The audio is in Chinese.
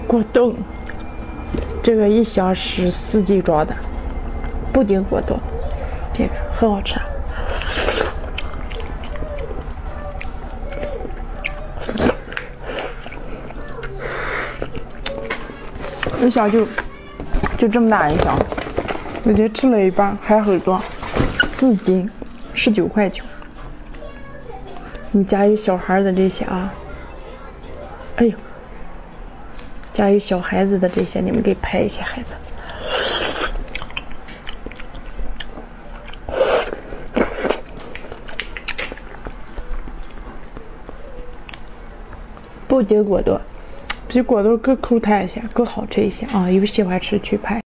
果冻，这个一箱是4斤装的布丁果冻，这个很好吃。一箱就这么大一箱，我觉得吃了一半还很多，4斤19块9。你家有小孩的这些啊，哎呦，家有小孩子的这些，你们给拍一些孩子。布丁果冻比果冻更口感一些，更好吃一些啊！有喜欢吃去拍。